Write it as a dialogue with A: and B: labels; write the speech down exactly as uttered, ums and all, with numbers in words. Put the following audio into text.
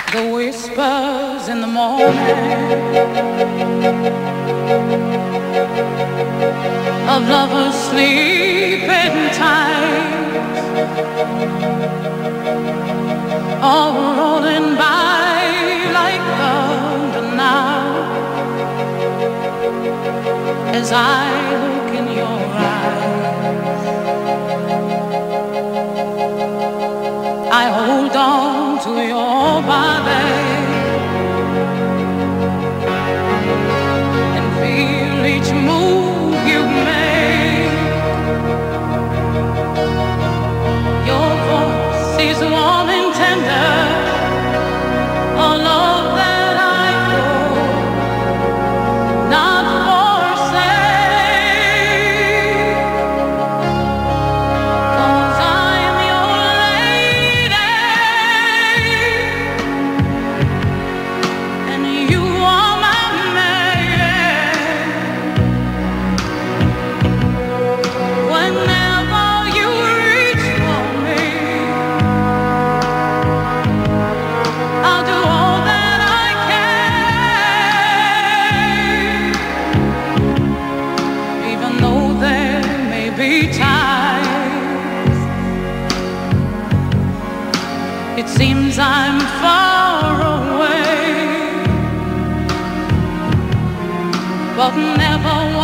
A: The whispers in the morning of lovers sleeping tight, all rolling by like thunder now, as I look in your eyes. I hold on to your body and feel each move you make. Your voice is warm and tender, a love that I know not forsake. 'Cause I'm your lady and you are my man. Whenever you reach for me, I'll do all that I can, even though there may be times it seems I'm far away, but never